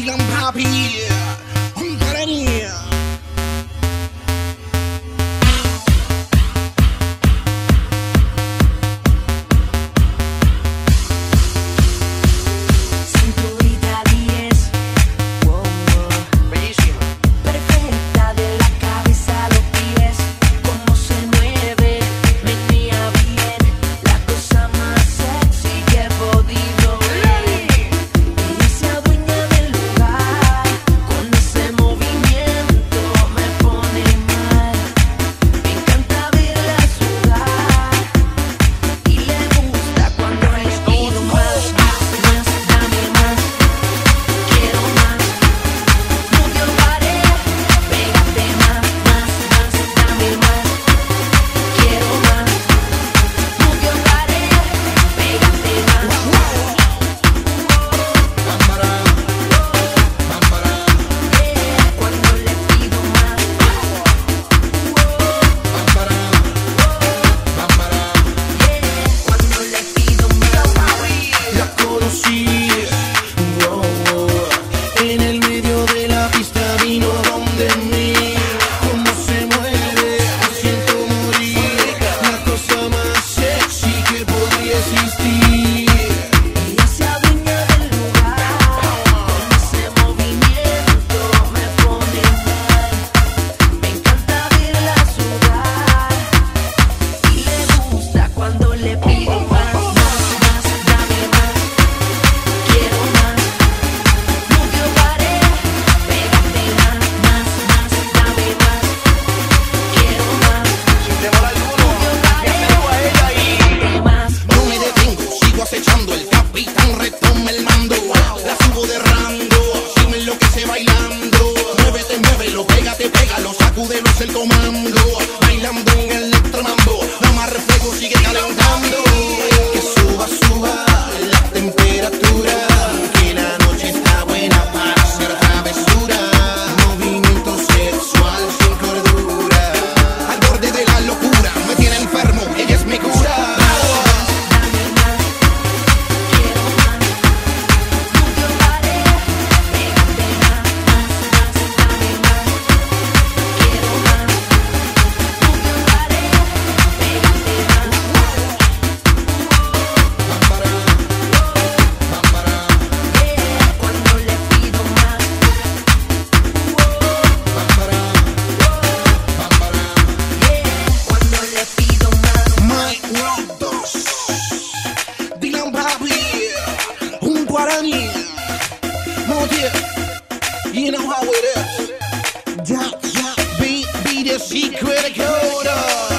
Dylan Papi, un cariño. Cinturita 10, wow, wow. Bellísima. Perfecta de la cabeza a los pies. Cómo se mueve, menea bien. La cosa más sexy que he podido ver. Ella se adueña del lugar. Con ese movimiento me pone mal. Me encanta verla sudar. Y le gusta cuando les pido más, dame más. Quiero más. Move your body, pégate más, dame más. Quiero más. Move your body, pégate más. Bámbara, bámbara, Cuando le pido más. bámbara, bámbara. Cuando le pido más. La conocí, wow, en el medio de la pista vino donde mí. Cómo se mueve, me siento morir. La cosa más sexy que podría existir. Ella se adueña del lugar. Con ese movimiento me pone mal. Me encanta verla sudar. Y le gusta cuando le pido más, dame más. Quiero más. Move your body, pégate más, dame más. Quiero más. Si te mola alguno, llámelo a ella ahí. Pégate más. No me detengo, sigo acechando. El capitán retoma el mando. La subo de rango, si me enloquece bailando. Muévete, muévelo, pégate, pégalo. Sacúdelo, es el comando. Bailando en el electromambo. No más reflejo, sigue calentando. Que suba, suba la temperatura. Que la noche está buena para hacer travesura. Movimiento sexual sin cordura. Al borde de la locura, me tiene enfermo, ella es mi cura. Dame más, quiero más. Move your body, pégate más, dame más. Quiero más. Move your body, pégate más. Bámbara, bámbara, Cuando le pido más. bámbara, bámbara. Cuando le pido más. My World 2, Dylan Papi, un guaraní. Motive, you know how it is. Be the secret code.